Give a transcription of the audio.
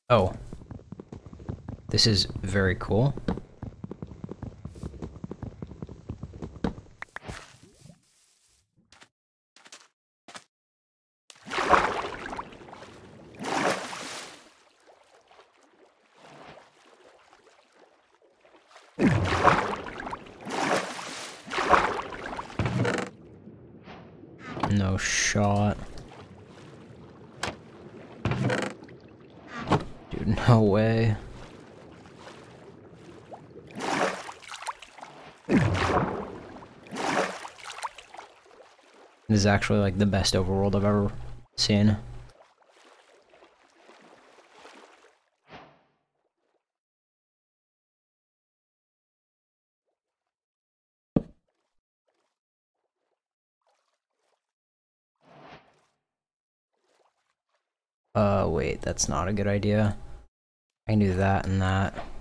Oh, this is very cool. No shot. Dude, no way. This is actually like the best overworld I've ever seen. Wait, that's not a good idea. I can do that and that.